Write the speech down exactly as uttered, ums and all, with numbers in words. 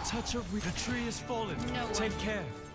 touch of re- the tree is fallen. No one- Take care.